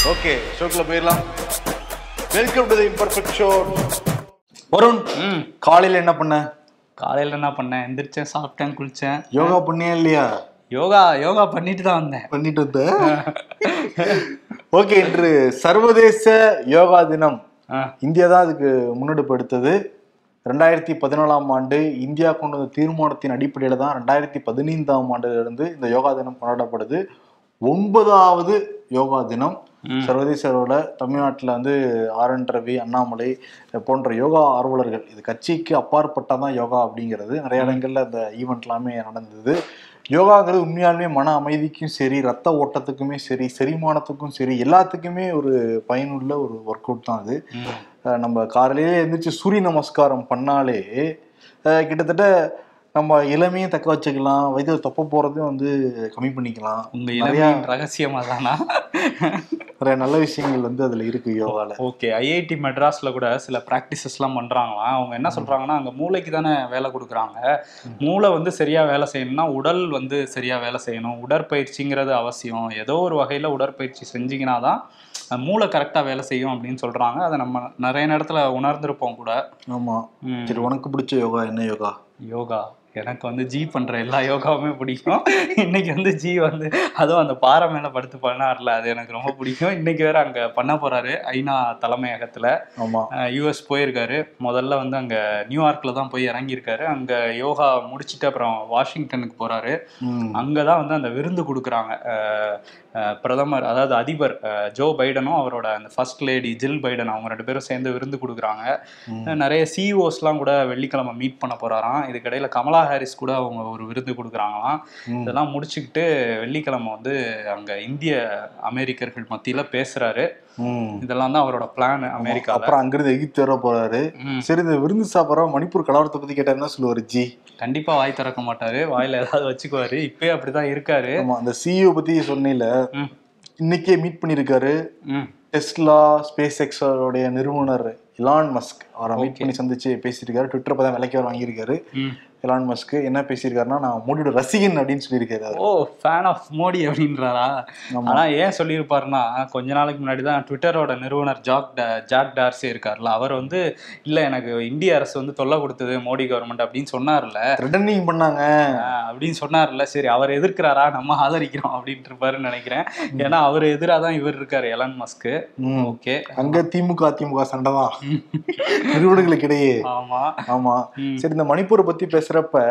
Okay, ஷோக்குள்ள போயிடலாம். Welcome to the imperfect show. Varun, காலையில என்ன பண்ண? காலையில என்ன பண்ணேன்? எந்திரிச்சேன், சாப்பிட்டேன், குளிச்சேன். யோகா பண்ணியா இல்லையா? யோகா பண்ணிட்டு தான் வந்தேன். பண்ணிட்டு வந்த. ஓகே, இன்று சர்வதேச யோகா தினம். இந்தியா தான் அதுக்கு முன்னெடுப்பு எடுத்தது. 2014ஆம் ஆண்டு இந்தியா கொண்டு வந்த தீர்மானத்தின் அடிப்படையில தான் 2015ஆம் ஆண்டுல இருந்து இந்த யோகா தினம் கொண்டாடப்படுது. 9வது யோகா தினம் சர்வதேச அளவில். தமிழ்நாட்டில் வந்து ஆர்.என். ரவி, அண்ணாமலை போன்ற யோகா ஆர்வலர்கள், இது கட்சிக்கு அப்பாற்பட்டதான் யோகா அப்படிங்கிறது. நிறைய இடங்கள்ல அந்த ஈவெண்ட் எல்லாமே நடந்தது. யோகாங்கிறது உண்மையாலுமே மன அமைதிக்கும் சரி, ரத்த ஓட்டத்துக்குமே சரி, செரிமானத்துக்கும் சரி, எல்லாத்துக்குமே ஒரு பயனுள்ள ஒரு ஒர்க் அவுட் தான் அது. நம்ம காலையிலே எழுந்திரிச்சு சூரிய நமஸ்காரம் பண்ணாலே கிட்டத்தட்ட நம்ம இளமையும் தக்க வச்சுக்கலாம், வயதில் தொப்ப போறதையும் வந்து கம்மி பண்ணிக்கலாம். உங்க இளமையின் ரகசியமா தானா? நிறைய நல்ல விஷயங்கள் வந்து அதுல இருக்கு யோகால. ஓகே, ஐஐடி மெட்ராஸ்ல கூட சில ப்ராக்டிசஸ் எல்லாம் பண்றாங்களாம். அவங்க என்ன சொல்றாங்கன்னா, அங்க மூளைக்கு தானே வேலை கொடுக்குறாங்க. மூளை வந்து சரியா வேலை செய்யணும்னா உடல் வந்து சரியா வேலை செய்யணும். உடற்பயிற்சிங்கிறது அவசியம். ஏதோ ஒரு வகையில உடற்பயிற்சி செஞ்சீங்கன்னா தான் மூளை கரெக்டா வேலை செய்யும் அப்படின்னு சொல்றாங்க. அதை நம்ம நிறைய நேரத்துல உணர்ந்திருப்போம் கூட. ஆமா. சரி, உனக்கு பிடிச்ச யோகா என்ன யோகா? யோகா எனக்கு வந்து ஜி பண்ற எல்லா யோகாவுமே பிடிக்கும். இன்னைக்கு வந்து ஜி வந்து அதுவும் அந்த பாறை மேல படுத்து பண்ணார்ல, அது எனக்கு ரொம்ப பிடிக்கும். இன்னைக்கு வேற அங்க பண்ண போறாரு ஐநா தலைமையகத்துல. யூஎஸ் போயிருக்காரு. முதல்ல வந்து அங்க நியூயார்க்ல தான் போய் இறங்கியிருக்காரு. அங்க யோகா முடிச்சுட்டு அப்புறம் வாஷிங்டனுக்கு போறாரு. அங்கதான் வந்து அந்த விருந்து கொடுக்குறாங்க. பிரதமர், அதாவது அதிபர் ஜோ பைடனும் அவரோட அந்த ஃபர்ஸ்ட் லேடி ஜில் பைடன், அவங்க 2 பேரும் சேர்ந்து விருந்து கொடுக்குறாங்க. நிறைய சிஇஓஸ்லாம் கூட வெள்ளிக்கிழமை மீட் பண்ண போறாராம். இதுக்கிடையில கமலா ஹாரிஸ் கூட அவங்க ஒரு விருந்து கொடுக்குறாங்களாம். இதெல்லாம் முடிச்சுக்கிட்டு வெள்ளிக்கிழமை வந்து அங்க இந்திய அமெரிக்கர்கள் மத்தியில பேசுறாரு. இதெல்லாம் தான் அவரோட பிளான் அமெரிக்கா. அப்புறம் அங்கிருந்து எகிப்து வர போறாரு. சரி, இந்த விருந்து சாப்பிட்ற மணிப்பூர் கலவரத்தை பத்தி கேட்டா என்ன சொல்லுவாரு ஜி? கண்டிப்பா வாய் திறக்க மாட்டாரு, வாயில ஏதாவது வச்சுக்குவாரு. இப்பயே அப்படிதான் இருக்காரு. அந்த சிஇஓ பத்தி சொன்னீல, இன்னைக்கே மீட் பண்ணிருக்காரு. டெஸ்லா, ஸ்பேஸ் எக்ஸோடைய நிறுவனர் எலான் மஸ்க் அவரை மீட் பண்ணி சந்திச்சு பேசியிருக்காரு. ட்விட்டர் பதான் விலைக்கு வர வாங்கியிருக்காரு. எலான் மஸ்க் என்ன பேசியிருக்காருன்னா, நான் மோடியோட ரசிகன் அப்படின்னு சொல்லியிருக்காரு. ஓ, ஃபேன் ஆஃப் மோடி அப்படின்றாரா? ஆனா ஏன் சொல்லியிருப்பாருன்னா, கொஞ்ச நாளைக்கு முன்னாடி தான் ட்விட்டரோட நிறுவனர் ஜாக் டார்சி இருக்காருல்ல, அவர் வந்து இல்ல எனக்கு இந்திய அரசு வந்து தொல்லை கொடுத்தது மோடி கவர்மெண்ட் அப்படின்னு சொன்னார்ல, த்ரெட்டனிங் பண்ணாங்க அப்படின்னு சொன்னார்ல. சரி, அவர் எதிர்க்கிறாரா, நம்ம ஆதரிக்கிறோம் அப்படின்ட்டு இருப்பாருன்னு நினைக்கிறேன். ஏன்னா அவர் எதிராக தான் இவர் இருக்காரு, எலான் மஸ்க். ஓகே, அங்க திமுக அதிமுக சண்டை தான் நிறுவனங்களுக்கு இடையே. ஆமா. சரி, இந்த மணிப்பூரை பத்தி பேசுறப்ப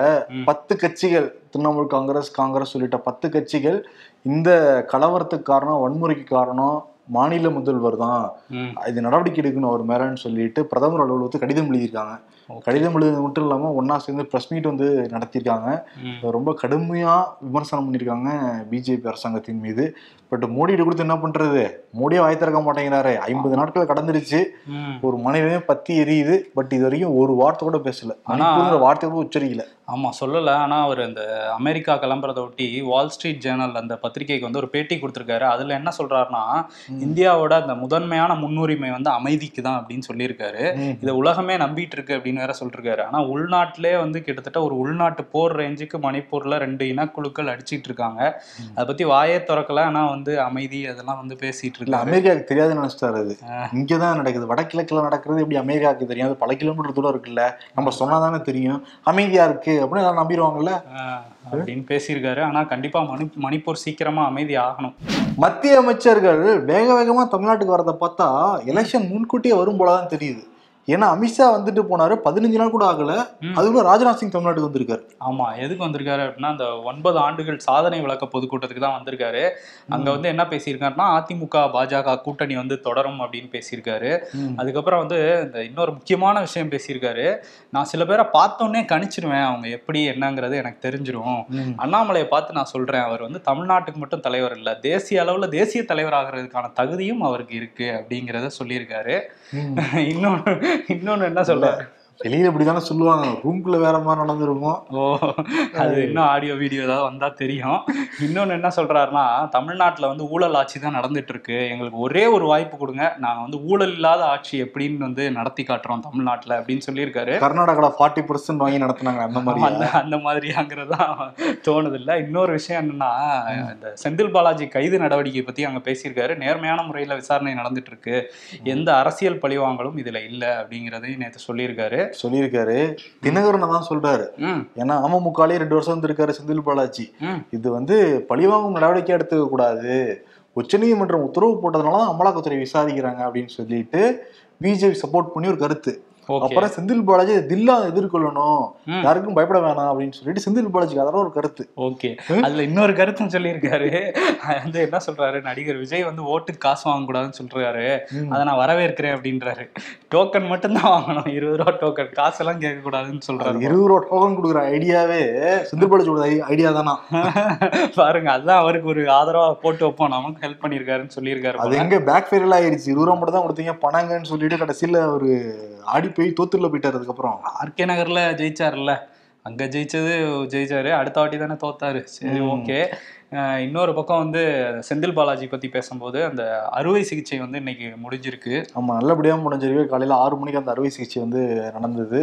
10 கட்சிகள், திரிணாமுல் காங்கிரஸ் உள்ளிட்ட 10 கட்சிகள் இந்த கலவரத்துக்கு காரணம், வன்முறைக்கு காரணம் மாநில முதல்வர் தான், இது நடவடிக்கை எடுக்கணும் அவர் மேலன்னு சொல்லிட்டு பிரதமர் அலுவலகத்துக்கு கடிதம் எழுதியிருக்காங்க. கடிதம் எழுதுறது மட்டும் இல்லாம ஒன்னா சேர்ந்து பிரஸ் மீட் வந்து நடத்தியிருக்காங்க. ரொம்ப கடுமையா விமர்சனம் பண்ணியிருக்காங்க பிஜேபி அரசாங்கத்தின் மீது. பட் மோடியிட்ட கொடுத்து என்ன பண்றது, மோடியே வாய் திறக்க மாட்டேங்கிறாரு. 50 நாட்கள் கடந்துருச்சு, ஒரு மனைவியே பத்தி எரியுது. பட் இது வரைக்கும் ஒரு வார்த்தை கூட பேசல, வார்த்தை கூட உச்சரிக்கல. ஆமா, சொல்லல. ஆனா அவர் இந்த அமெரிக்கா கிளம்புறதை ஒட்டி வால் ஸ்ட்ரீட் ஜேர்னல் அந்த பத்திரிகைக்கு வந்து ஒரு பேட்டி கொடுத்திருக்காரு. அதுல என்ன சொல்றாருன்னா, இந்தியாவோட அந்த முதன்மையான முன்னுரிமை வந்து அமைதிக்கு தான் அப்படின்னு சொல்லியிருக்காரு. இதை உலகமே நம்பிட்டு இருக்கு அப்படின்னு வேற சொல்லிருக்காரு. ஆனா உள்நாட்டிலே வந்து கிட்டத்தட்ட ஒரு உள்நாட்டு போர் ரேஞ்சுக்கு மணிப்பூர்ல 2 இனக்குழுக்கள் அடிச்சிட்டு இருக்காங்க. அதை பத்தி வாயே திறக்கல. ஆனா வந்து அமைதி அதெல்லாம் வந்து பேசிட்டு இருக்கு. அமெரிக்காவுக்கு தெரியாதுன்னு நினைச்சிட்டாரு. அது இங்கதான் நடக்குது, வடகிழக்குல நடக்கிறது எப்படி அமெரிக்காவுக்கு தெரியாது? பல கிலோமீட்டர் தூரம் இருக்குல்ல, நம்ம சொன்னாதானே தெரியும். அமைதியா இருக்கு அப்படின்னு எல்லாம் நம்பிடுவாங்கல்ல அப்படின்னு பேசியிருக்காரு. ஆனா கண்டிப்பா மணிப்பூர் சீக்கிரமா அமைதி ஆகணும். மத்திய அமைச்சர்கள் வேக வேகமா தமிழ்நாட்டுக்கு வரதை பார்த்தா எலெக்ஷன் முன்கூட்டியே வரும் போலதான் தெரியுது. ஏன்னா அமித்ஷா வந்துட்டு போனாரு, 15 நாள் கூட ஆகல, அதுக்குள்ள ராஜ்நாத் சிங் தமிழ்நாட்டுக்கு வந்திருக்காரு. ஆமா, எதுக்கு வந்திருக்காரு அப்படின்னா, அந்த 9 ஆண்டுகள் சாதனை விளக்க பொதுக்கூட்டத்துக்கு தான் வந்திருக்காரு. அங்க வந்து என்ன பேசியிருக்காருன்னா, அதிமுக பாஜக கூட்டணி வந்து தொடரும் அப்படின்னு பேசியிருக்காரு. அதுக்கப்புறம் வந்து இந்த இன்னொரு முக்கியமான விஷயம் பேசியிருக்காரு. நான் சில பேரை பார்த்தோன்னே கணிச்சிருவேன், அவங்க எப்படி என்னங்கிறது எனக்கு தெரிஞ்சிடும். அண்ணாமலையை பார்த்து நான் சொல்றேன், அவர் வந்து தமிழ்நாட்டுக்கு மட்டும் தலைவர் இல்ல, தேசிய அளவுல தேசிய தலைவர் ஆகிறதுக்கான தகுதியும் அவருக்கு இருக்கு அப்படிங்கிறத சொல்லியிருக்காரு. இன்னொன்னு என்ன சொல்றாரு, வெளியில இப்படிதானே சொல்லுவாங்க, ரூம்குள்ள வேற மாதிரி நடந்துருக்கும். ஓ, அது இன்னும் ஆடியோ வீடியோ ஏதாவது வந்தா தெரியும். இன்னொன்னு என்ன சொல்றாருன்னா, தமிழ்நாட்டுல வந்து ஊழல் ஆட்சி தான் நடந்துட்டு இருக்கு, எங்களுக்கு ஒரே ஒரு வாய்ப்பு கொடுங்க, நாங்க வந்து ஊழல் இல்லாத ஆட்சி எப்படின்னு வந்து நடத்தி காட்டுறோம் தமிழ்நாட்டுல அப்படின்னு சொல்லியிருக்காரு. கர்நாடகால 40% வாங்கி நடத்தினாங்க அந்த மாதிரி. அந்த மாதிரியாங்கிறதா தோணுது இல்ல. இன்னொரு விஷயம் என்னன்னா, இந்த செந்தில் பாலாஜி கைது நடவடிக்கை பத்தி அங்க பேசியிருக்காரு. நேர்மையான முறையில விசாரணை நடந்துட்டு இருக்கு, எந்த அரசியல் பழிவாங்கலும் இதுல இல்ல அப்படிங்கறதையும் நேற்று சொல்லியிருக்காரு. தினகரன் தான் சொல்றாரு. ஏன்னா அமமுகலே 2 வருஷம் இருக்காரு செந்தில் பாலாஜி. இது வந்து பழிவாங்கும் நடவடிக்கை எடுத்துக்க கூடாது, உச்சநீதிமன்றம் உத்தரவு போட்டதுனால அமலாக்கத்துறை விசாரிக்கிறாங்க அப்படின்னு சொல்லிட்டு பிஜேபி சப்போர்ட் பண்ணி ஒரு கருத்து. அப்புறம் செந்தில் பாலாஜி தில்லா எதிர்கொள்ளணும், யாருக்கும் பயப்பட வேணாம் அப்படின்னு சொல்லிட்டு செந்தில் பாலாஜிக்கு அதெல்லாம் ஒரு கருத்து. ஓகே, அதுல இன்னொரு கருத்தும் சொல்லியிருக்காரு. வந்து என்ன சொல்றாரு, நடிகர் விஜய் வந்து ஓட்டுக்கு காசு வாங்க கூடாதுன்னு சொல்றாரு, அதை நான் வரவேற்கிறேன் அப்படின்றாரு. டோக்கன் மட்டும் தான் வாங்கணும், 20 ரூபா டோக்கன், காசெல்லாம் கேட்க கூடாதுன்னு சொல்றாரு. 20 ரூபா டோக்கன் கொடுக்குற ஐடியாவே செந்தில் பாலாஜியோட ஐடியா தானா பாருங்க, அதுதான் அவருக்கு ஒரு ஆதரவா போட்டு வைப்போம், நமக்கு ஹெல்ப் பண்ணிருக்காருன்னு சொல்லியிருக்காரு. அது எங்க பேக் ஃபேர் ஆயிடுச்சு. 20 ரூபா மட்டும் தான் கொடுத்தீங்க பணங்கன்னு சொல்லிட்டு கடைசியில ஒரு ஆடி போய் தோத்துள்ள போயிட்டாரு. அதுக்கப்புறம் ஆர்கே நகர்ல ஜெயிச்சாருல்ல, அங்க ஜெயிச்சாரு, அடுத்த வாட்டி தானே தோத்தாரு. சரி, ஓகே. இன்னொரு பக்கம் வந்து செந்தில் பாலாஜி பத்தி பேசும்போது, அந்த அறுவை சிகிச்சை வந்து இன்னைக்கு முடிஞ்சிருக்கு. ஆமா, நல்லபடியா முடிஞ்சிருக்கு. காலையில 6 மணிக்கு அந்த அறுவை சிகிச்சை வந்து நடந்தது.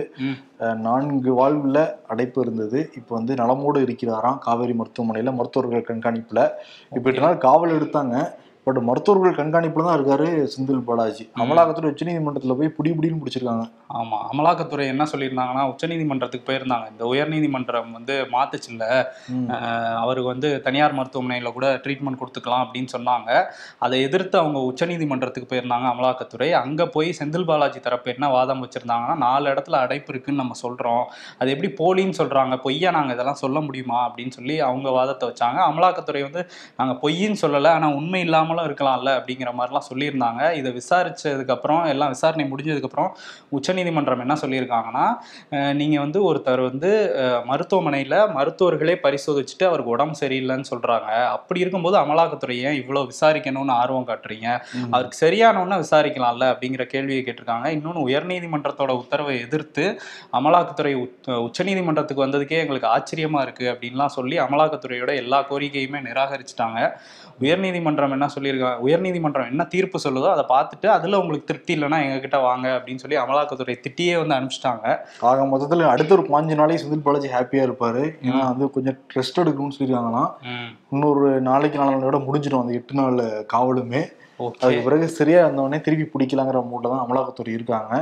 4 வாழ்வுல அடைப்பு இருந்தது. இப்போ வந்து நலமோடு இருக்கிறாராம் காவேரி மருத்துவமனையில மருத்துவர்கள் கண்காணிப்புல. இப்போ 8 நாள் காவல் எடுத்தாங்க. பட் மருத்துவர்கள் கண்காணிப்புல தான் இருக்காரு செந்தில் பாலாஜி. அமலாக்கத்துறை உச்சநீதிமன்றத்துல போய் புடின்னு பிடிச்சிருக்காங்க. ஆமா, அமலாக்கத்துறை என்ன சொல்லியிருந்தாங்கன்னா, உச்சநீதிமன்றத்துக்கு போயிருந்தாங்க, இந்த உயர்நீதிமன்றம் வந்து மாத்துச்சுல்ல, அவருக்கு வந்து தனியார் மருத்துவமனையில கூட ட்ரீட்மெண்ட் கொடுத்துக்கலாம் அப்படின்னு சொன்னாங்க. அதை எதிர்த்து அவங்க உச்சநீதிமன்றத்துக்கு போயிருந்தாங்க அமலாக்கத்துறை. அங்க போய் செந்தில் பாலாஜி தரப்பு என்ன வாதம் வச்சிருந்தாங்கன்னா, 4 இடத்துல அடைப்பு இருக்குன்னு நம்ம சொல்றோம், அது எப்படி போலின்னு சொல்றாங்க, பொய்யா நாங்க இதெல்லாம் சொல்ல முடியுமா அப்படின்னு சொல்லி அவங்க வாதத்தை வச்சாங்க. அமலாக்கத்துறை வந்து நாங்க பொய்ன்னு சொல்லலை, ஆனா உண்மை இல்லாமலும் இருக்கலாம்ல அப்படிங்கிற மாதிரிலாம் சொல்லியிருந்தாங்க. இதை விசாரிச்சதுக்கு அப்புறம், எல்லாம் விசாரணை முடிஞ்சதுக்கு அப்புறம் உச்சநீதிமன்றம் என்ன சொல்லியிருக்காங்கன்னா, நீங்க வந்து ஒருத்தர் வந்து மருத்துவமனையில மருத்துவர்களே பரிசோதிச்சுட்டு அவருக்கு உடம்பு சரியில்லைன்னு சொல்றாங்க, அப்படி இருக்கும்போது அமலாக்கத்துறை ஏன் இவ்வளவு விசாரிக்கணும்னு ஆர்வம் காட்டுறீங்க, அவருக்கு சரியானோன்னா விசாரிக்கலாம்ல அப்படிங்கிற கேள்வியை கேட்டிருக்காங்க. இன்னொன்று, உயர்நீதிமன்றத்தோட உத்தரவை எதிர்த்து அமலாக்கத்துறை உச்சநீதிமன்றத்துக்கு வந்ததுக்கே எங்களுக்கு ஆச்சரியமா இருக்கு அப்படின்லாம் சொல்லி அமலாக்கத்துறையோட எல்லா கோரிக்கையுமே நிராகரிச்சுட்டாங்க. உயர்நீதிமன்றம் என்ன சொல்லியிருக்காங்க, உயர்நீதிமன்றம் என்ன தீர்ப்பு சொல்லுதோ அதை பார்த்துட்டு அதுல உங்களுக்கு திருப்தி இல்லைன்னா எங்ககிட்ட வாங்க அப்படின்னு சொல்லி அமலாக்கத்துறை திட்டியே வந்து அனுப்பிச்சிட்டாங்க. ஆக மொத்தத்தில் அடுத்த ஒரு 5 நாளைக்கு செந்தில் பாலாஜி ஹாப்பியா இருப்பாரு. ஏன்னா வந்து கொஞ்சம் ரெஸ்ட் எடுக்கணும்னு சொல்லியிருக்காங்கன்னா, இன்னொரு நாளைக்கு 4 நாளோட முடிஞ்சிடும் அந்த 8 நாள் காவலுமே. அதுக்கு பிறகு சரியா இருந்தவொடனே திருப்பி பிடிக்கலாங்கிற மூட்ல தான் அமலாக்கத்துறை இருக்காங்க.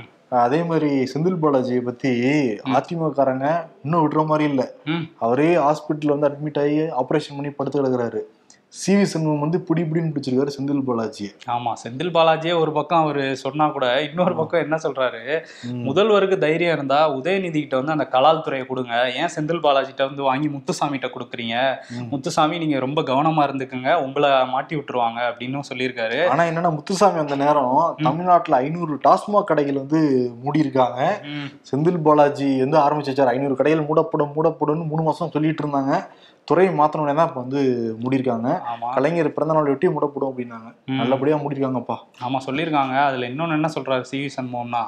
அதே மாதிரி செந்தில் பாலாஜியை பத்தி அதிமுககாரங்க இன்னும் விடுற மாதிரி இல்லை. அவரே ஹாஸ்பிட்டல் வந்து அட்மிட் ஆகி ஆப்ரேஷன் பண்ணி படுத்து கிடக்குறாரு. சிவி சண்முகம் வந்து பிடின்னு பிடிச்சிருக்காரு செந்தில் பாலாஜி. ஆமா, செந்தில் பாலாஜியே ஒரு பக்கம் அவரு சொன்னா கூட, இன்னொரு பக்கம் என்ன சொல்றாரு, முதல்வருக்கு தைரியம் இருந்தா உதயநிதி கிட்ட வந்து அந்த கலால் துறையை கொடுங்க, ஏன் செந்தில் பாலாஜிட்ட வந்து வாங்கி முத்துசாமிகிட்ட கொடுக்குறீங்க, முத்துசாமி நீங்க ரொம்ப கவனமா இருந்துக்குங்க, உங்களை மாட்டி விட்டுருவாங்க அப்படின்னு சொல்லியிருக்காரு. ஆனா என்னன்னா, முத்துசாமி அந்த நேரம் தமிழ்நாட்டுல 500 டாஸ்மாக் கடைகள் வந்து மூடி இருக்காங்க. செந்தில் பாலாஜி வந்து ஆரம்பிச்சு வச்சாரு, 500 கடைகள் மூடப்படும் 3 மாசம் சொல்லிட்டு இருந்தாங்க. துறையை மாத்தணும்னே தான் இப்ப வந்து மூடிருக்காங்க. கலைஞர் பிறந்த நாள் வெட்டி மூடப்படும் அப்படின்னாங்க. நல்லபடியா மூடிருக்காங்கப்பா. ஆமா, சொல்லியிருக்காங்க. அதுல இன்னொன்னு என்ன சொல்றாரு சிவி சண்முகம்னா,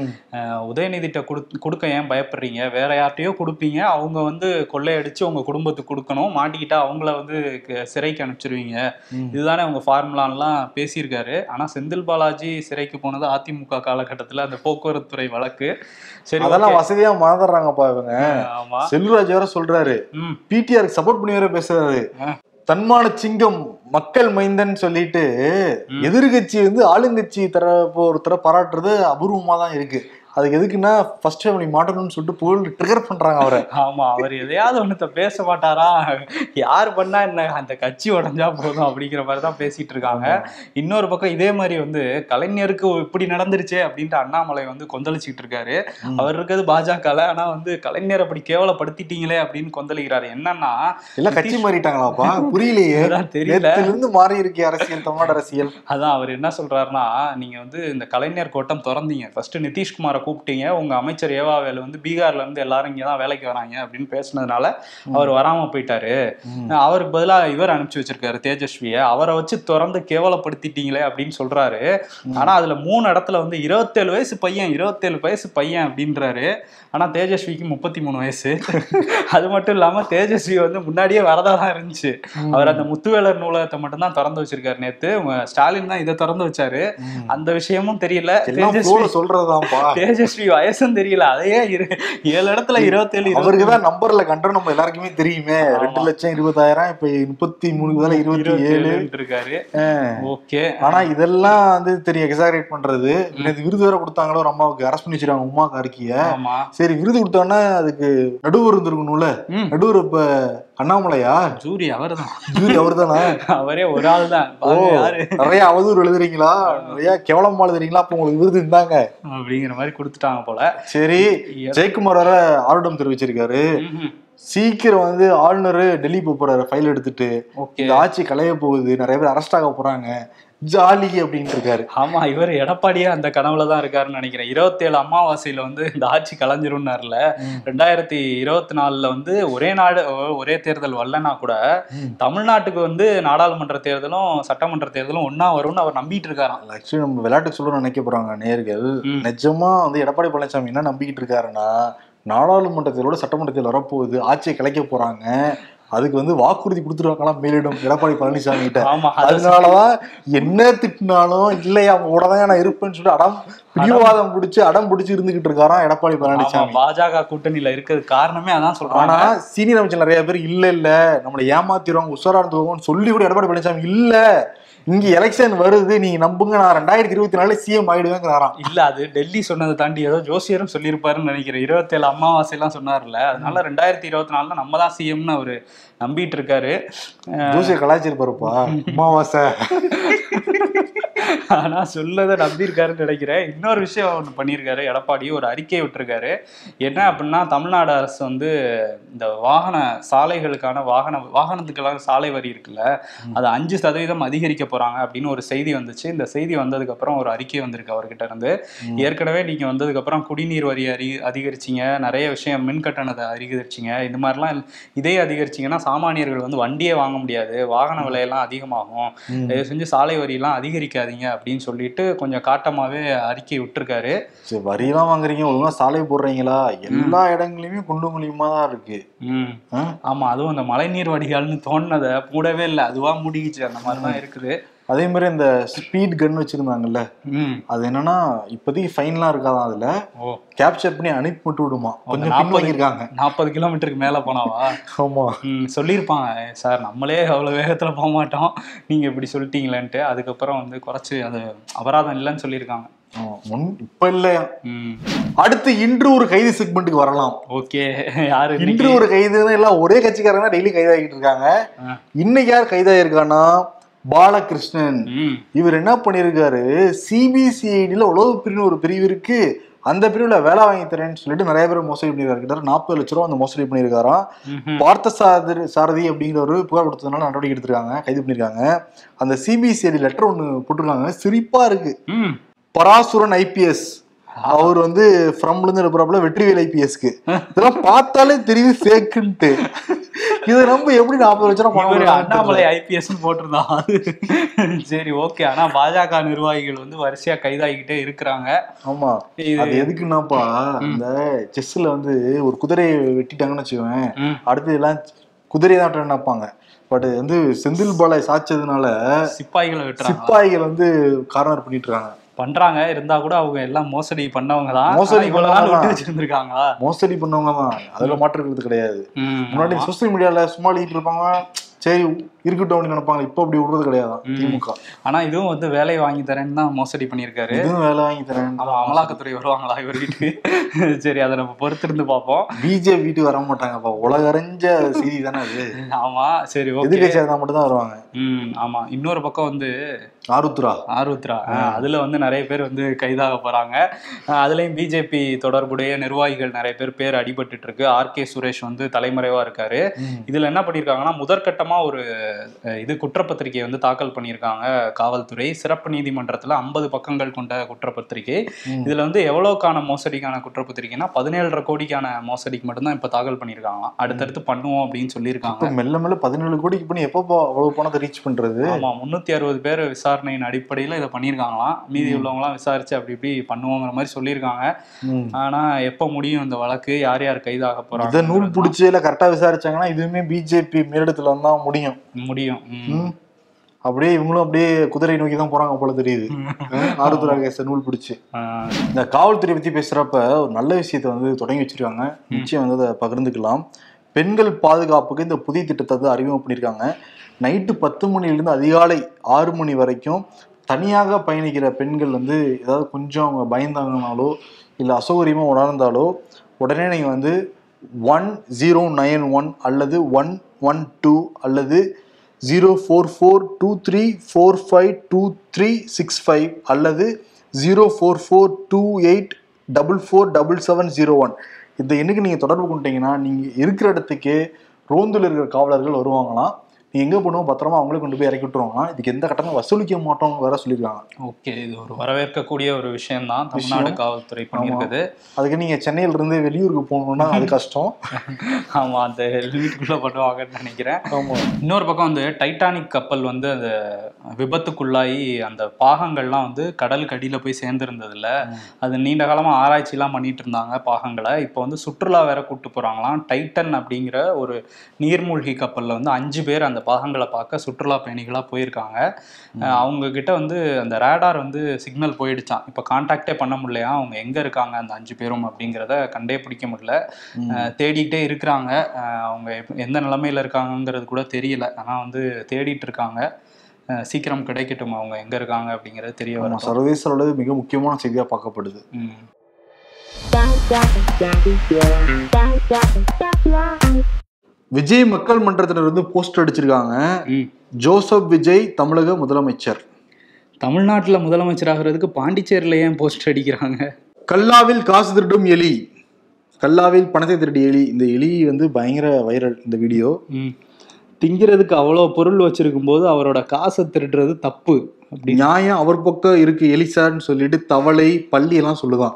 உதயநிதிட்ட கொடுக்க ஏன் பயப்படுறீங்க, வேற யார்ட்டையோ கொடுப்பீங்க, அவங்க வந்து கொள்ளையடிச்சு உங்க குடும்பத்துக்கு கொடுக்கணும், மாட்டிக்கிட்டா அவங்கள வந்து சிறைக்கு அனுப்பிச்சிருவீங்க, இதுதானே உங்க ஃபார்முலான்லாம் பேசியிருக்காரு. ஆனா செந்தில் பாலாஜி சிறைக்கு போனது அதிமுக காலகட்டத்துல அந்த போக்குவரத்து துறை வழக்கு. சரி, அதெல்லாம் வசதியா மறந்துடுறாங்கப்பா இவங்க. செல்வராஜ் வேற சொல்றாரு, பிடிஆருக்கு சப்போர்ட் பண்ணி வேற பேசுறாரு, தன்மான சிங்கம் மக்கள் மைந்தன் சொல்லிட்டு எதிர்கட்சி வந்து ஆளுங்கட்சி ஒருத்தர பாராட்டுறது அபூர்வமா தான் இருக்கு. அதுக்கு எதுக்குன்னா ஃபர்ஸ்ட் ஃபேமிலி மாட்டணும்னு சொல்லிட்டு புகழ் ட்ரிகர் பண்றாங்க அவரை. ஆமா, அவர் எதையாவது ஒண்ணுத்த பேச மாட்டாரா, யார் பண்ணா என்ன, அந்த கட்சி உடஞ்சா போதும் அப்படிங்கிற மாதிரி தான் பேசிட்டு இருக்காங்க. இன்னொரு பக்கம் இதே மாதிரி வந்து கலைஞருக்கு இப்படி நடந்துருச்சே அப்படின்ட்டு அண்ணாமலை வந்து கொந்தளிச்சுட்டு இருக்காரு. அவர் இருக்கிறது பாஜகல, ஆனா வந்து கலைஞர் அப்படி கேவலப்படுத்திட்டீங்களே அப்படின்னு கொந்தளிக்கிறாரு. என்னன்னா, எல்லாம் கட்சி மாறிட்டாங்களாப்பா, புரியலையே, தெரியல, மாறி இருக்கு அரசியல், தமிழ்நாடு அரசியல். அதான் அவர் என்ன சொல்றாருன்னா, நீங்க வந்து இந்த கலைஞர் கோட்டம் திறந்தீங்க, ஃபர்ஸ்ட் நிதிஷ்குமார் நிதிஷ்குமாரை கூப்பிட்டீங்க, உங்க அமைச்சர் ஏவாவேலு வந்து பீகார்ல இருந்து எல்லாரும் இங்கதான் வேலைக்கு வராங்க அப்படின்னு பேசுனதுனால அவர் வராம போயிட்டாரு. அவருக்கு பதிலா இவர் அனுப்பிச்சு வச்சிருக்காரு தேஜஸ்விய, அவரை வச்சு தொடர்ந்து கேவலப்படுத்திட்டீங்களே அப்படின்னு சொல்றாரு. ஆனா அதுல 3 இடத்துல வந்து 27 வயசு பையன் 27 வயசு பையன் அப்படின்றாரு. ஆனா தேஜஸ்விக்கு 33 வயசு. அது மட்டும் இல்லாம தேஜஸ்வி வந்து முன்னாடியே வரதாதான் இருந்துச்சு. அவர் அந்த முத்துவேலர் நூலகத்தை மட்டும் தான் திறந்து வச்சிருக்காரு. நேத்து ஸ்டாலின் தான் இதை திறந்து வச்சாரு. அந்த விஷயமும் தெரியல. தேஜஸ்வி வயசும் தெரியல. அதையே 7 இடத்துல 27. அவருக்குதான் நம்பர்ல கண்டோம் நம்ம எல்லாருக்குமே தெரியுமே. 2,20,000 இப்ப 33 27 இருக்காரு. ஓகே. ஆனா இதெல்லாம் வந்து தெரியும் எக்ஸாகரேட் பண்றது. விருது வேற கொடுத்தாங்களோ ஒரு அம்மாவுக்கு, அரெஸ்ட் பண்ணி வச்சிருக்காங்க உமா கார்கிய. சரி விருது கொடுத்தோன்னா அதுக்கு நடுவர் இருந்திருக்கணும்ல. நடுவர் இப்ப அண்ணாமலையா? ஜூரி அவர்தான். ஜூரி அவர்தானா? அவரே ஒரு ஆள் தான். நிறைய அவதூறு எழுதுறீங்களா, நிறைய கேவலமா எழுதுறீங்களா, அப்ப உங்களுக்கு விருது இருந்தாங்க அப்படிங்கிற மாதிரி கொடுத்துட்டாங்க போல. சரி, ஜெயக்குமார் வர ஆர்வம் தெரிவிச்சிருக்காரு. சீக்கிரம் வந்து ஆளுநர் டெல்லி போறாரு ஃபைல் எடுத்துட்டு. இந்த ஆட்சி களைய போகுது, நிறைய பேர் அரெஸ்ட் ஆக போறாங்க, ஜாலி அப்படின்னு இருக்காரு. ஆமா, இவர் எடப்பாடியே அந்த கனவுலதான் இருக்காருன்னு நினைக்கிறேன். 27 அமாவாசையில வந்து இந்த ஆட்சி கலைஞ்சிரும்னாருல. 2024 வந்து ஒரே நாடு ஒரே தேர்தல் வரலன்னா கூட தமிழ்நாட்டுக்கு வந்து நாடாளுமன்ற தேர்தலும் சட்டமன்ற தேர்தலும் ஒன்னா வரும்னு அவர் நம்பிட்டு இருக்காராம். ஆக்சுவலி நம்ம விளையாட்டுக்கு சொல்லணும்னு நினைக்க போறாங்க நேயர்கள். நிஜமா வந்து எடப்பாடி பழனிசாமி என்ன நம்பிக்கிட்டு இருக்காருன்னா, நாடாளுமன்றத்திலோட சட்டமன்றத்தில் வரப்போகுது, ஆட்சியை கலைக்க போறாங்க, அதுக்கு வந்து வாக்குறுதி கொடுத்துருவாங்களாம் மேலிடம் எடப்பாடி பழனிசாமி கிட்ட. அதனாலதான் என்ன திட்டினாலும் இல்லையா அவங்க கூட தான் நான் இருப்பேன்னு சொல்லிட்டு பிடிவாதம் பிடிச்சு அடம் பிடிச்சு இருந்துகிட்டு இருக்காராம் எடப்பாடி பழனிசாமி. பாஜக கூட்டணியில இருக்கிறது காரணமே அதான் சொல்றாங்க. ஆனா சீனியர் அமைச்சர் நிறைய பேர் இல்ல நம்மளை ஏமாத்திடுவாங்க உஷாரா இருந்துவாங்கன்னு சொல்லி கூட எடப்பாடி பழனிசாமி இல்ல, இங்க எலெக்ஷன் வருது, நீங்க நம்புங்க, நான் 2024 சிஎம் ஆயிடுவேங்கிறாராம். இல்ல அது டெல்லி சொன்னதை தாண்டி ஏதோ ஜோசியரும் சொல்லியிருப்பாருன்னு நினைக்கிறேன். 27 அமாவாசை எல்லாம் சொன்னார்ல, அதனால 2024 நம்ம தான் சிஎம்னு அவரு நம்பிட்டு இருக்காரு. ஜோசிய கலாச்சிருப்பாருப்பா அமாவாசை. ஆனா சொல்லதை நம்பியிருக்காருன்னு நினைக்கிறேன். இன்னொரு விஷயம் ஒண்ணு பண்ணியிருக்காரு எடப்பாடி, ஒரு அறிக்கையை விட்டுருக்காரு. என்ன அப்படின்னா, தமிழ்நாடு அரசு வந்து இந்த வாகன சாலைகளுக்கான வாகனத்துக்கெல்லாம் சாலை வரி இருக்குல்ல, அது 5% அதிகரிக்க போறாங்க அப்படின்னு ஒரு செய்தி வந்துச்சு. இந்த செய்தி வந்ததுக்கு அப்புறம் ஒரு அறிக்கை வந்திருக்கு அவர்கிட்ட இருந்து. ஏற்கனவே நீங்க வந்ததுக்கு அப்புறம் குடிநீர் வரி அதிகரிச்சிங்க, நிறைய விஷயம் மின் கட்டணத்தை அதிகரிச்சிங்க, இந்த மாதிரிலாம் இதே அதிகரிச்சிங்கன்னா சாமானியர்கள் வந்து வண்டியே வாங்க முடியாது, வாகன விலையெல்லாம் அதிகமாகும், தயவு செஞ்சு சாலை வரியெல்லாம் அதிகரிக்காதீங்க அப்படின்னு சொல்லிட்டு கொஞ்சம் காட்டமாவே அறிக்கை விட்டுருக்காரு. சரி, வரியெல்லாம் வாங்குறீங்க, ஒழுங்கா சாலை போடுறீங்களா? எல்லா இடங்களையுமே குண்டு குழியுமா தான் இருக்கு. ஆமா, அதுவும் அந்த மழைநீர் வடிகால்னு தோணுனதை மூடவே இல்லை, அதுவா மூடிக்கிச்சு, அந்த மாதிரிதான் இருக்குது. அதே மாதிரி இந்த ஸ்பீட் கன் வச்சிருந்தாங்கல்ல, அது என்னன்னா இப்போதைக்கு ஃபைன்லாம் இருக்காதான், அதுல கேப்சர் பண்ணி அனுப்பி மட்டும் விடுமா. கொஞ்சம் பின்வாங்கிருக்காங்க. 40 கிலோமீட்டருக்கு மேல போனாவா? ஆமா, சொல்லியிருப்பாங்க, சார் நம்மளே அவ்வளவு வேகத்துல போக மாட்டோம், நீங்க இப்படி சொல்லிட்டீங்களேன்ட்டு. அதுக்கப்புறம் வந்து குறைச்சு அது அபராதம் இல்லைன்னு சொல்லியிருக்காங்க. இப்ப இல்லையா. அடுத்து இன்று ஒரு கைது செக்மெண்ட்டுக்கு வரலாம். ஓகே, யாரு இன்று ஒரு கைது? எல்லாம் ஒரே கட்சிக்காரங்க தான் டெய்லி கைதாகிட்டு இருக்காங்க. இன்னைக்கு யார் கைதாயிருக்கானா, பாலகிருஷ்ணன். இவர் என்ன பண்ணிருக்காரு, சிபிசிஐடில உளவு பிரிவு ஒரு பிரிவு இருக்கு, அந்த பிரிவுல வேலை வாங்கி தரேன்னு சொல்லிட்டு நிறைய பேர் மோசடி பண்ணிருக்காரு. கிட்ட 40 லட்ச ரூபா அந்த மோசடி பண்ணிருக்காராம். பார்த்த சாரதி அப்படிங்கிற ஒரு புகார் கொடுத்ததுனால நடவடிக்கை எடுத்திருக்காங்க, கைது பண்ணிருக்காங்க. அந்த சிபிசிஐடி லெட்டர் ஒண்ணு போட்டிருக்காங்க, சிரிப்பா இருக்கு. பராசுரன் ஐபிஎஸ் அவர் வந்து ஃப்ரம்ல இருந்து எழுப்புறாப்புல வெற்றிவேல் ஐபிஎஸ்க்கு. இதெல்லாம் பார்த்தாலே தெரியுது ஃபேக்குன்ட்டு. இதை நம்ம எப்படி 40 லட்ச ரூபா அண்ணாமலை ஐபிஎஸ் போட்டிருந்தான். சரி, ஓகே. ஆனா பாஜக நிர்வாகிகள் வந்து வரிசையா கைதாகிக்கிட்டே இருக்கிறாங்க. ஆமா, அது எதுக்குன்னாப்பா, இந்த செஸ்ல வந்து ஒரு குதிரையை வெட்டிட்டாங்கன்னு வச்சுக்கோங்க, அடுத்து எல்லாம் குதிரையை தான் நினைப்பாங்க. பட் வந்து செந்தில் பாலாய் சாச்சதுனால சிப்பாய்கள் வந்து கார்னர் பண்ணிட்டு இருக்காங்க பண்றாங்க. இருந்தா கூட அவங்க எல்லாம் மோசடி பண்ணவங்க தான். மோசடி வச்சிருந்திருக்காங்க, மோசடி பண்ணவங்க தான், அதுல மாற்றுக்கிறது கிடையாது. முன்னாடி சோசியல் மீடியால சும்மா எழுதிட்டு இருப்பாங்க, சரி இருக்கட்டும் அப்படின்னு நினைப்பாங்க. இப்ப அப்படி விடுறது கிடையாது திமுக. ஆனா இதுவும் வந்து வேலை வாங்கி தரேன்னு தான் மோசடி பண்ணிருக்காரு. இதுவும் வேலை வாங்கி தரேன். அமலாக்கத்துறை வருவாங்களா இவர் வீட்டுக்கு? சரி, அதை நம்ம பொறுத்திருந்து பார்ப்போம். பிஜேபி வீட்டுக்கு வர மாட்டாங்கப்பா, உலகறிஞ்ச செய்தி தானே அது. ஆமா, சரி, எதிர்கட்சியா மட்டும் தான் வருவாங்க. ஆமா, இன்னொரு பக்கம் வந்து ஆருத்ரா அதுல வந்து நிறைய பேர் வந்து கைதாக போறாங்க. அதுலயும் பிஜேபி தொடர்புடைய நிர்வாகிகள் நிறைய பேர் அடிபட்டு இருக்கு. ஆர்கே சுரேஷ் வந்து தலைமறைவா இருக்காரு. இதுல என்ன பண்ணிருக்காங்கன்னா, முதற்கட்டமா ஒரு இது குற்றப்பத்திரிகை வந்து தாக்கல் பண்ணியிருக்காங்க காவல்துறை. சிறப்பு நீதிமன்றத்தில் 50 பக்கங்கள் கொண்ட குற்றப்பத்திரிகை. இதுல வந்து எவ்வளவுக்கான மோசடிக்கான குற்றப்பத்திரிகைனா 17.5 கோடிக்கான மோசடிக்கு மட்டும்தான் இப்ப தாக்கல் பண்ணியிருக்காங்களாம். அடுத்தடுத்து பண்ணுவோம் அப்படின்னு சொல்லியிருக்காங்க. மெல்ல மெல்ல 17 கோடிக்கு பண்ணி எப்போ அவ்வளவு பணத்தை ரீச் பண்றது? ஆமா, 360 பேர் விசாரணையின் அடிப்படையில இதை பண்ணியிருக்காங்களாம். மீதி உள்ளவங்களாம் விசாரிச்சு அப்படி இப்படி பண்ணுவோங்கிற மாதிரி சொல்லியிருக்காங்க. ஆனா எப்ப முடியும் இந்த வழக்கு, யார் யார் கைதாக போறாங்க, இதை நூல் பிடிச்சதுல கரெக்டா விசாரிச்சாங்கன்னா இதுவுமே பிஜேபி மேலிடத்துல வந்தா முடியும். அப்படியே இவங்களும் அப்படியே குதிரை நோக்கி தான் போறாங்க போல தெரியுது. ஆருத்ரா கேஸை நூல் பிடிச்சு. இந்த காவல்துறை பத்தி பேசுறப்ப ஒரு நல்ல விஷயத்த வந்து தொடங்கி வச்சிருக்காங்க. நிச்சயம் வந்து அதை பகிர்ந்துக்கலாம். பெண்கள் பாதுகாப்புக்கு இந்த புதிய திட்டத்தை வந்து அறிமுகம் பண்ணியிருக்காங்க. நைட்டு 10 மணிலிருந்து அதிகாலை 6 மணி வரைக்கும் தனியாக பயணிக்கிற பெண்கள் வந்து ஏதாவது கொஞ்சம் அவங்க பயந்தாங்கனாலோ இல்லை அசௌகரியமாக உணர்ந்தாலோ உடனே நீங்கள் வந்து 1091 அல்லது 112 அல்லது 04423452365 அல்லது 04428447701 இந்த எண்ணுக்கு நீங்கள் தொடர்பு கொண்டீங்கன்னா நீங்கள் இருக்கிற இடத்துக்கே ரோந்தில் இருக்கிற காவலர்கள் வருவாங்களாம். நீ எங்க போனோம் பத்திரமா அவங்களே கொண்டு போய் இறக்கி விட்டுருவாங்க. இதுக்கு எந்த கட்டணம் வசூலிக்க மாட்டோம் வேற சொல்லியிருக்காங்க. ஓகே, இது ஒரு வரவேற்கக்கூடிய ஒரு விஷயம் தான் தமிழ்நாடு காவல்துறை பண்ணியிருக்குது. அதுக்கு நீங்க சென்னையில இருந்து வெளியூருக்கு போகணும்னா அது கஷ்டம். ஆமா, அந்த லிமிட்டுக்குள்ள பண்ணுவாங்கன்னு நினைக்கிறேன். இன்னொரு பக்கம் வந்து டைட்டானிக் கப்பல் வந்து அந்த விபத்துக்குள்ளாகி அந்த பாகங்கள்லாம் வந்து கடலுக்கு அடியில போய் சேர்ந்துருந்ததுல அது நீண்ட காலமா ஆராய்ச்சிலாம் பண்ணிட்டு இருந்தாங்க பாகங்களை. இப்போ வந்து சுற்றுலா வேற கூப்பிட்டு போறாங்களாம். டைட்டன் அப்படிங்கிற ஒரு நீர்மூழ்கி கப்பல்ல வந்து 5 பேர் அந்த பாகங்களை பார்க்க சுற்றுலா பயணிகளா போயிருக்காங்க. அவங்க கிட்ட வந்து அந்த ரேடார் வந்து சிக்னல் போயிடுச்சான். இப்ப கான்டாக்டே பண்ண முடியலையா அவங்க எங்க இருக்காங்க அந்த 5 பேரும் அப்படிங்கிறத கண்டே பிடிக்க முடியல. தேடிக்கிட்டே இருக்கிறாங்க. அவங்க எந்த நிலைமையில இருக்காங்கிறது கூட தெரியல. ஆனா வந்து தேடிட்டு இருக்காங்க. சீக்கிரம் கிடைக்கட்டும் அவங்க எங்க இருக்காங்க அப்படிங்கிறது தெரிய வரும். சர்வதேச அளவு மிக முக்கியமான செய்தியா பார்க்கப்படுது. விஜய் மக்கள் மன்றத்திலிருந்து போஸ்டர் அடிச்சிருக்காங்க. ஜோசப் விஜய் தமிழக முதலமைச்சர். தமிழ்நாட்டில் முதலமைச்சர் ஆகிறதுக்கு பாண்டிச்சேரியில ஏன் போஸ்டர் அடிக்கிறாங்க? கல்லாவில் காசு திருடும் எலி, கல்லாவில் பணத்தை திருடிய எலி. இந்த எலி வந்து பயங்கர வைரல் இந்த வீடியோ. திங்கிறதுக்கு அவ்வளோ பொருள் வச்சிருக்கும் போது அவரோட காசை திருடுறது தப்பு அப்படி நியாயம் அவர் பக்கம் இருக்கு எலிசார்ன்னு சொல்லிட்டு தவளை பள்ளி எல்லாம் சொல்லுதான்.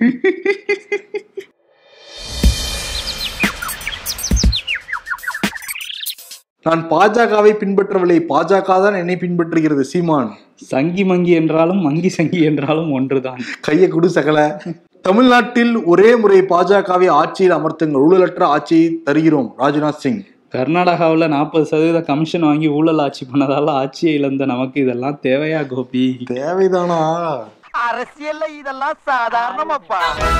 நான் பாஜகவை பின்பற்றவில்லை, பாஜக தான் என்னை பின்பற்றுகிறது சீமான். சங்கி மங்கி என்றாலும் மங்கி சங்கி என்றாலும் ஒன்றுதான். கையை கொடு சகல. தமிழ்நாட்டில் ஒரே முறை பாஜகவை ஆட்சியில் அமர்த்துங்கள், ஊழலற்ற ஆட்சியை தருகிறோம் ராஜ்நாத் சிங். கர்நாடகாவில் 40% கமிஷன் வாங்கி ஊழல் ஆட்சி பண்ணதால ஆட்சியை இழந்த நமக்கு இதெல்லாம் தேவையா கோபி? தேவைதானா? அரசியல்ல இதெல்லாம் சாதாரணமாப்பா.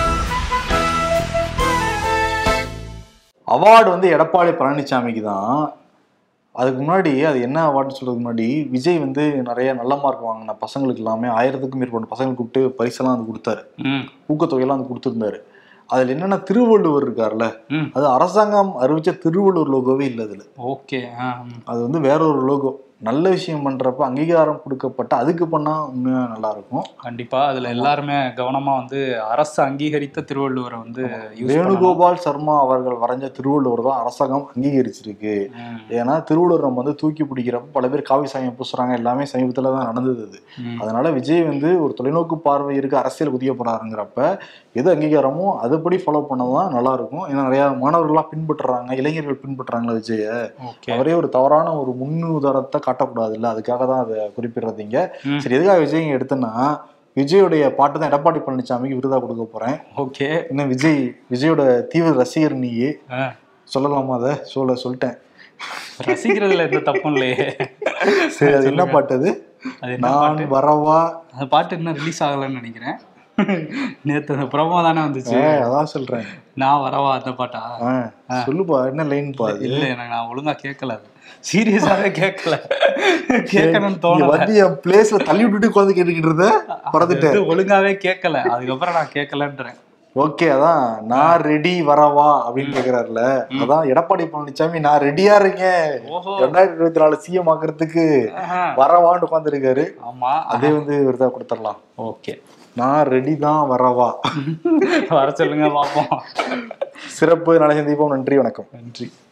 அவார்டு வந்து எடப்பாடி பழனிசாமிக்கு தான். அதுக்கு முன்னாடி அது என்ன அவார்டுன்னு சொல்றதுக்கு முன்னாடி விஜய் வந்து நிறைய நல்ல மார்க் வாங்கின பசங்களுக்கு எல்லாமே 1000க்கும் மேற்பட்ட பசங்களுக்கு கூப்பிட்டு பரிசெல்லாம் வந்து கொடுத்தாரு, ஊக்கத்தொகையெல்லாம் வந்து கொடுத்துருந்தாரு. அதுல என்னன்னா திருவள்ளுவர் இருக்காருல்ல, அது அரசாங்கம் அறிவிச்ச திருவள்ளுவர் லோகோவே இல்லை அதுல. ஓகே, அது வந்து வேற ஒரு லோகோ. நல்ல விஷயம் பண்றப்ப அங்கீகாரம் கொடுக்கப்பட்ட அதுக்கு பண்ணா உண்மையா நல்லா இருக்கும். கண்டிப்பா அதுல எல்லாருமே கவனமா வந்து அரசு அங்கீகரித்த திருவள்ளுவரை வந்து வேணுகோபால் சர்மா அவர்கள் வரைஞ்ச திருவள்ளுவர் தான் அரசாங்கம் அங்கீகரிச்சிருக்கு. ஏன்னா திருவள்ளுவர் நம்ம வந்து தூக்கி பிடிக்கிறப்ப பல பேர் காவி சாயம் பூசுறாங்க, எல்லாமே சமீபத்துல தான் நடந்தது அது. அதனால விஜய் வந்து ஒரு தொலைநோக்கு பார்வை இருக்கு, அரசியல் குதிக்க போறாருங்கிறப்ப எது அங்கீகாரமோ அதுபடி ஃபாலோ பண்ணதான் நல்லா இருக்கும். ஏன்னா நிறைய மாணவர்கள்லாம் பின்பற்றுறாங்க, இளைஞர்கள் பின்பற்றுறாங்களா விஜய. அவரே ஒரு தவறான ஒரு முன்னுதாரணத்தை காட்டக்கூடாது இல்ல, அதுக்காக தான் அதை குறிப்பிடுறதுங்க. சரி, எதுக்காக விஜய் எடுத்தேன்னா விஜயோடைய பாட்டு தான் எடப்பாடி பழனிசாமிக்கு விருதா கொடுக்க போறேன். ஓகே, இன்னும் விஜயோட தீவிர ரசிகர் நீயே சொல்லலாமா? அதை சொல்லிட்டேன். ரசிக்கிறதுல எந்த தப்பும் இல்லையே. சரி, அது என்ன பாட்டு? அது நான் வரவா. அந்த பாட்டு இன்னும் ரிலீஸ் ஆகலன்னு நினைக்கிறேன். நேத்து ப்ரோமோ தானே வந்துச்சு. அதான் சொல்றேன், நான் வரவா அந்த பாட்டா? சொல்லுப்பா, என்ன லைன் பா? இல்ல, எனக்கு நான் ஒழுங்கா கேட்கல, சீரியஸாவே கேட்கல. கேட்கணும்னு தோணல. வந்து என் பிளேஸ்ல தள்ளி விட்டுட்டு உட்காந்து கேட்டுக்கிட்டு இருந்த பறந்துட்டு ஒழுங்காவே கேட்கல. அதுக்கப்புறம் நான் கேட்கலன்றேன். ஓகே, அதான் நான் ரெடி வரவா அப்படின்னு கேக்குறாருல, அதான் எடப்பாடி பழனிசாமி நான் ரெடியா இருக்கேன் 2024 சிஎம் ஆக்குறதுக்கு வரவான்னு உட்கார்ந்து இருக்காரு. ஆமா, அதே வந்து விருதா கொடுத்துடலாம். ஓகே, நான் ரெடி தான் வரவா. வர சொல்லுங்க பாப்போம். சிறப்பு. நாளை சந்திப்போம். நன்றி, வணக்கம். நன்றி.